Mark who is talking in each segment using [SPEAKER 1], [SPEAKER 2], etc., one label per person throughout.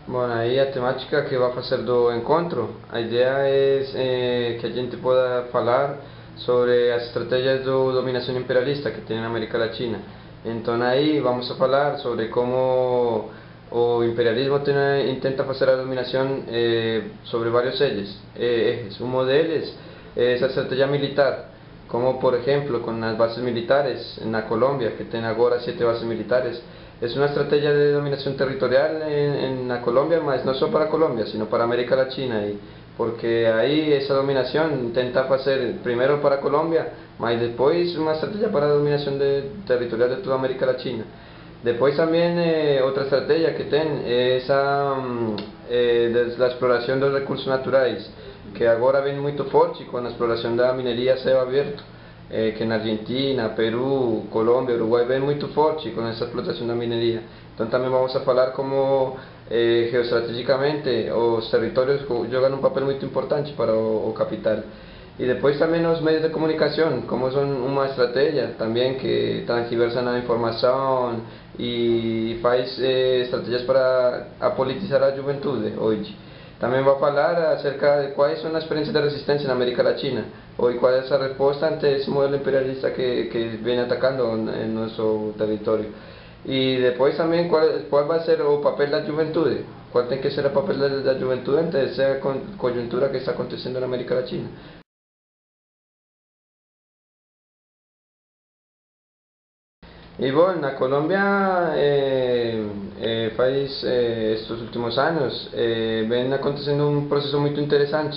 [SPEAKER 1] Bom, aí a temática que vai fazer do encontro, a ideia é que a gente possa falar sobre as estratégias de dominação imperialista que tem na América Latina. Então aí vamos a falar sobre como o imperialismo intenta fazer a dominação sobre vários ejes. Um deles é a estratégia militar, como por ejemplo con las bases militares en la Colombia, que tiene ahora 7 bases militares. Es una estrategia de dominación territorial en la Colombia, mas no solo para Colombia, sino para América Latina, porque ahí esa dominación intenta hacer primero para Colombia, mas después una estrategia para dominación territorial de toda América Latina. Después también otra estrategia que tiene es la exploración de los recursos naturales, que ahora ven muy fuerte con la exploración de la minería a cielo abierto, que en Argentina, Perú, Colombia, Uruguay ven muy fuerte con esa explotación de la minería. Entonces también vamos a hablar cómo geoestratégicamente los territorios juegan un papel muy importante para el capital. Y después también los medios de comunicación, como son una estrategia también que transgiversan la información y hace estrategias para apolitizar a la juventud hoy. También va a hablar acerca de cuáles son las experiencias de resistencia en América Latina y cuál es la respuesta ante ese modelo imperialista que viene atacando en nuestro territorio. Y después también cuál va a ser el papel de la juventud, cuál tiene que ser el papel de la juventud ante esa coyuntura que está aconteciendo en América Latina. Y bueno, en Colombia, estos últimos años, ven aconteciendo un proceso muy interesante,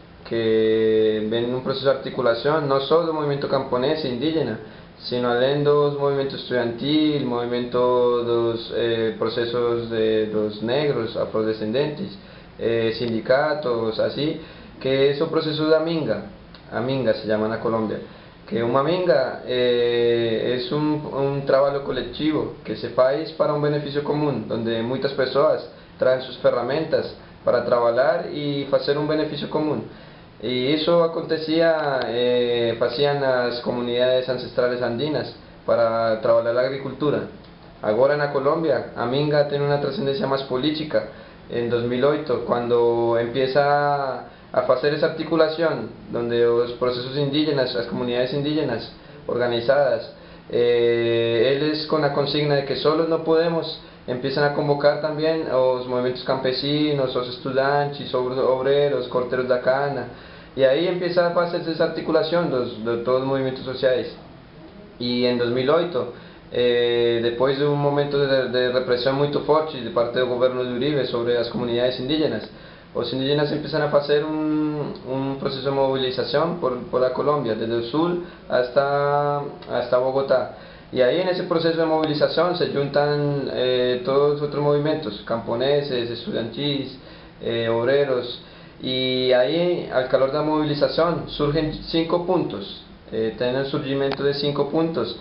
[SPEAKER 1] que ven un proceso de articulación, no solo del movimiento camponés e indígena, sino além dos movimientos estudiantil, movimiento dos procesos de los negros, afrodescendentes, sindicatos, así, que es un proceso de Aminga se llama en Colombia, que una minga es un trabajo colectivo que se hace para un beneficio común, donde muchas personas traen sus herramientas para trabajar y hacer un beneficio común. Y eso acontecía, hacían las comunidades ancestrales andinas para trabajar la agricultura. Ahora en la Colombia, Aminga tiene una trascendencia más política. En 2008, cuando empieza a hacer esa articulación, donde los procesos indígenas, las comunidades indígenas organizadas, ellos con la consigna de que solos no podemos, empiezan a convocar también a los movimientos campesinos, los estudiantes, obreros, corteros de cana, y ahí empieza a hacerse esa articulación de todos los movimientos sociales. Y en 2008, después de un momento de represión muy fuerte de parte del gobierno de Uribe sobre las comunidades indígenas, los indígenas empiezan a hacer un proceso de movilización por la Colombia, desde el sur hasta Bogotá. Y ahí en ese proceso de movilización se juntan todos los otros movimientos, camponeses, estudiantiles, obreros, y ahí al calor de la movilización surgen 5 puntos, tienen el surgimiento de 5 puntos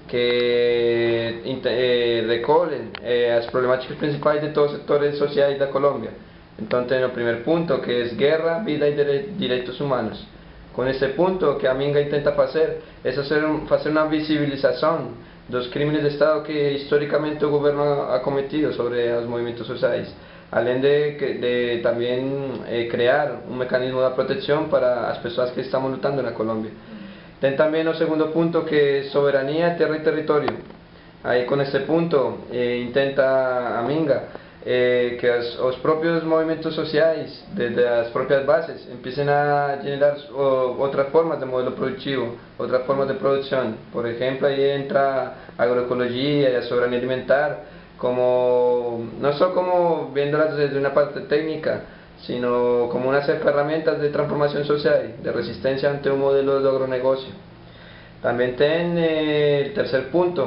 [SPEAKER 1] que recogen las problemáticas principales de todos los sectores sociales de Colombia. Entonces, el primer punto, que es guerra, vida y derechos humanos. Con este punto, que Aminga intenta hacer, es hacer una visibilización de los crímenes de Estado que históricamente el gobierno ha cometido sobre los movimientos sociales, além de también crear un mecanismo de protección para las personas que estamos luchando en la Colombia. Ten también el segundo punto, que es soberanía, tierra y territorio. Ahí con este punto intenta Aminga que los propios movimientos sociales, desde las propias bases, empiecen a generar otras formas de modelo productivo, otras formas de producción. Por ejemplo, ahí entra agroecología y la soberanía alimentar, no solo como viéndolas desde una parte técnica, sino como unas herramientas de transformación social, de resistencia ante un modelo de agronegocio. También el tercer punto,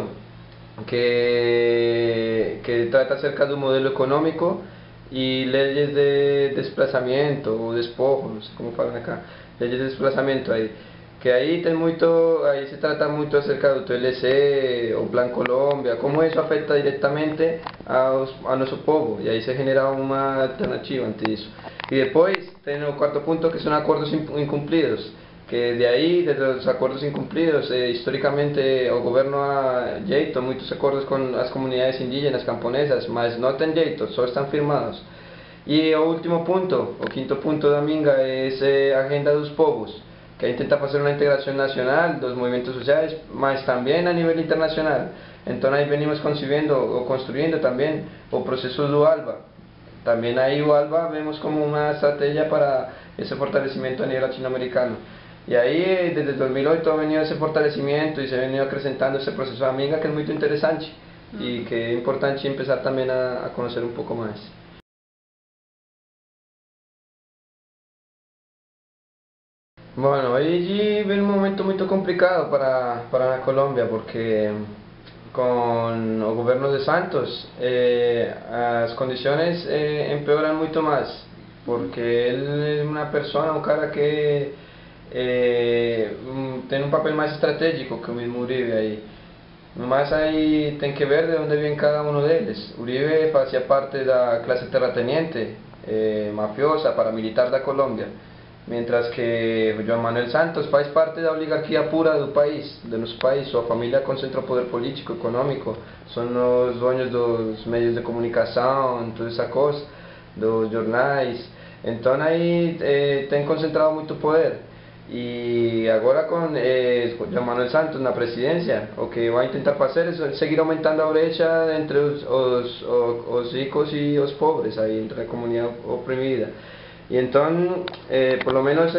[SPEAKER 1] que trata acerca de un modelo económico y leyes de desplazamiento o despojo, no sé cómo hablan acá, leyes de desplazamiento ahí, que ahí se trata mucho acerca de UTLC o Plan Colombia, cómo eso afecta directamente a nuestro pueblo, y ahí se genera una alternativa ante eso. Y después tenemos el cuarto punto, que son acuerdos incumplidos, que de ahí, desde los acuerdos incumplidos, históricamente el gobierno ha hecho muchos acuerdos con las comunidades indígenas, camponesas, mas no están hechos, solo están firmados. E o último punto, o quinto punto da minga é a agenda dos povos, que tenta fazer uma integração nacional dos movimentos sociais, mas também a nível internacional. Então aí venimos concebendo ou construindo também o processo do ALBA. Também aí o ALBA vemos como uma estratégia para esse fortalecimento a nível latino-americano. E aí, desde 2008 ha venido esse fortalecimento e se ha venido acrescentando esse processo de minga que é muito interessante e que é importante começar também a conhecer um pouco mais. Bueno, hoy viene un momento muy complicado para la Colombia porque con el gobierno de Santos las condiciones empeoran mucho más porque él es una persona, un cara que tiene un papel más estratégico que el mismo Uribe ahí. Nomás ahí tem que ver de dónde viene cada uno de ellos. Uribe hacía parte de la clase terrateniente, mafiosa, paramilitar de Colombia. Mientras que João Manuel Santos faz parte da oligarquia pura do país, do nosso país. Sua família concentra o poder político, econômico, são os donos dos meios de comunicação, toda essa coisa, dos jornais. Então aí tem concentrado muito poder. E agora com João Manuel Santos na presidência, o que vai tentar fazer é seguir aumentando a brecha entre os ricos e os pobres, aí entre a comunidade oprimida. Y entonces, por lo menos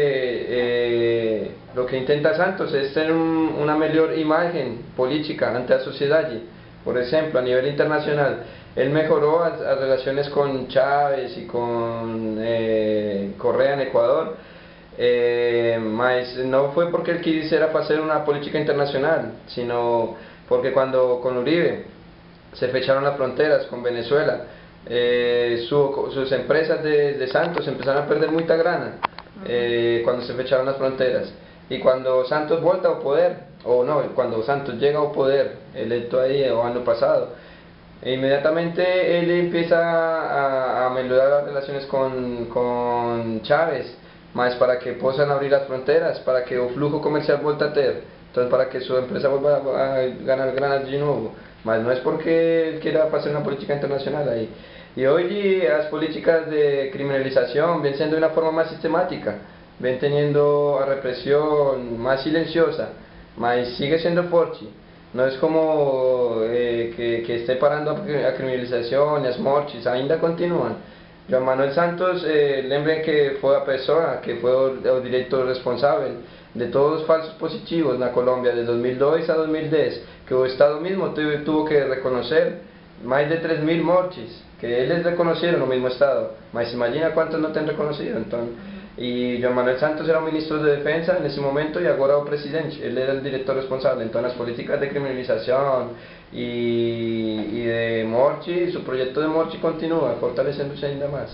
[SPEAKER 1] lo que intenta Santos es tener una mejor imagen política ante la sociedad. Por ejemplo, a nivel internacional, él mejoró las relaciones con Chávez y con Correa en Ecuador, mas no fue porque él quisiera hacer una política internacional, sino porque cuando con Uribe se fecharon las fronteras con Venezuela, sus empresas de Santos empezaron a perder mucha grana cuando se fecharon las fronteras. Y cuando Santos vuelve al poder, o no, cuando Santos llega al poder, electo ahí o año pasado, inmediatamente él empieza a mejorar las relaciones con Chávez, más para que puedan abrir las fronteras, para que el flujo comercial vuelva a tener, entonces para que su empresa vuelva a ganar granas de nuevo. Mas no es porque él quiera hacer una política internacional ahí. Y hoy las políticas de criminalización ven siendo de una forma más sistemática, ven teniendo a represión más silenciosa, mas sigue siendo fuerte. No es como que esté parando a criminalización y las mortes, ainda continúan. João Manuel Santos, lembren que fue la persona que fue el director responsable de todos los falsos positivos en la Colombia de 2002 a 2010, que el Estado mismo tuvo que reconocer más de 3.000 mortes, que ellos reconocieron el mismo Estado, mas imagina cuántos no te han reconocido. Entonces, y João Manuel Santos era ministro de Defensa en ese momento y ahora el presidente, él era el director responsable. Entonces las políticas de criminalización y de morte, su proyecto de morte continúa fortaleciéndose ainda más.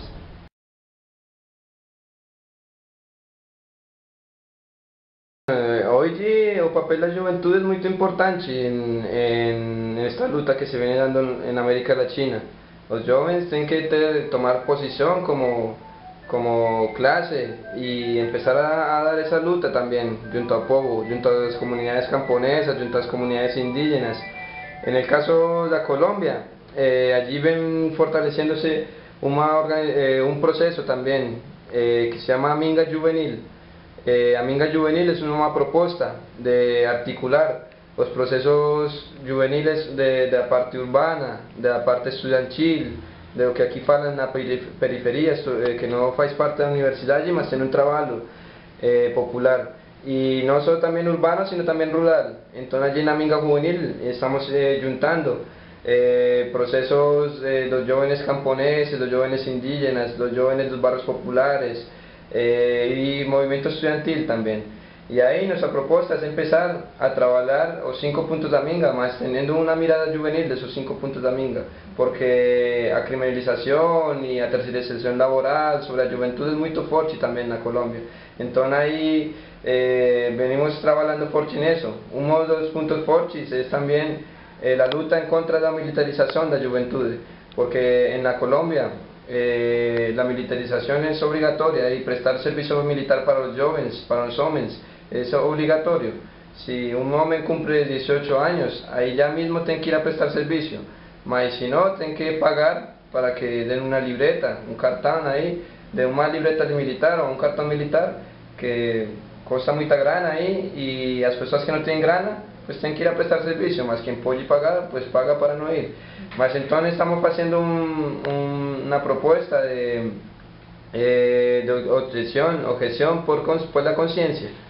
[SPEAKER 1] Hoy el papel de la juventud es muy importante en esta lucha que se viene dando en América Latina. Los jóvenes tienen que tomar posición como clase y empezar a dar esa lucha también junto al pueblo, junto a las comunidades camponesas, junto a las comunidades indígenas. En el caso de Colombia, allí ven fortaleciéndose un proceso también que se llama Minga Juvenil. Minga Juvenil es una nueva propuesta de articular los procesos juveniles de la parte urbana, de la parte estudiantil, de lo que aquí falan en la periferia, que no faz parte de la universidad, mas tiene un trabajo popular. Y no solo también urbano, sino también rural. Entonces allí en la Minga Juvenil estamos juntando procesos de los jóvenes camponeses, los jóvenes indígenas, los jóvenes de los barrios populares, y movimiento estudiantil también. Y ahí nuestra propuesta es empezar a trabajar los 5 puntos de Minga, más teniendo una mirada juvenil de esos 5 puntos de Minga, porque la criminalización y la tercerización laboral sobre la juventud es muy fuerte también en Colombia. Entonces ahí venimos trabajando fuerte en eso. Uno de los puntos fuertes es también la lucha en contra de la militarización de la juventud, porque en la Colombia la militarización es obligatoria y prestar servicio militar para los jóvenes, para los hombres, es obligatorio. Si un hombre cumple 18 años, ahí ya mismo tiene que ir a prestar servicio, mas si no, tiene que pagar para que den una libreta, un cartón ahí, de una libreta de militar o un cartón militar que cuesta mucha grana aí y las personas que no tienen grana pues tienen que ir a prestar servicio, más quien puede pagar pues paga para no ir. Mas entonces estamos haciendo una propuesta de objeción por la conciencia.